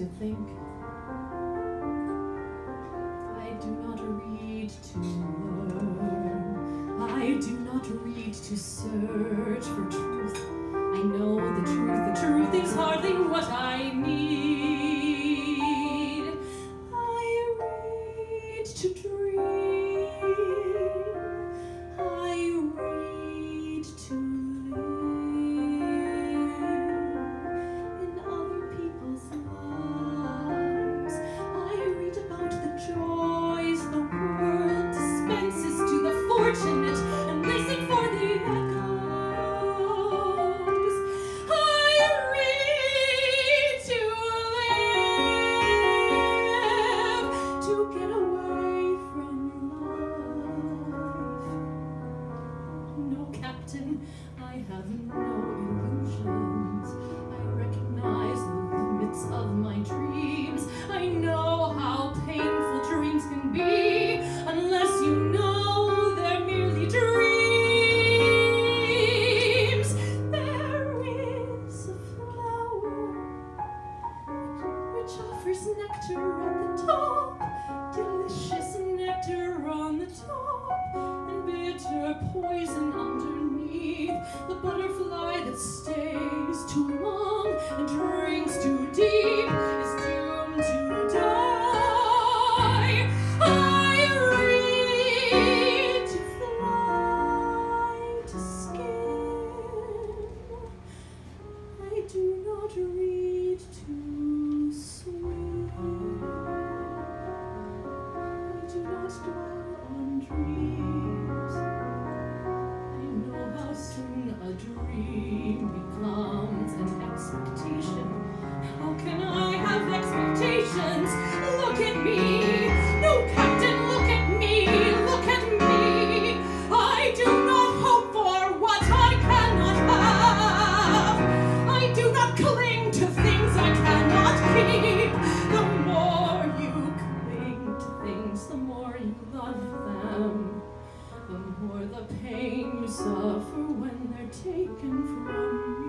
to think. I do not read to learn. I do not read to search for truth. I know the truth is hardly what I need. I read to dream. I read to live in other people's lives. I read about the joys the world dispenses to the fortunate and listen for the echoes. I read to live, to get away from life. No captain, I have no illusions. I recognize the limits of my dreams. I know how painful dreams can be, unless you know they're merely dreams. There is a flower which offers nectar at the top, delicious nectar on the top, and bitter poison underneath. The butterfly that stays too long and drinks too deep is doomed to die. I read to fly, to skim. I do not read to swim. I do not dwell on dreams. I know how soon a dream becomes an expectation. How can I have expectations? Look at me! No, Captain, look at me! Look at me! I do not hope for what I cannot have. I do not cling to things I cannot keep. The more you cling to things, the more you love them. The more the pain you suffer when they're taken from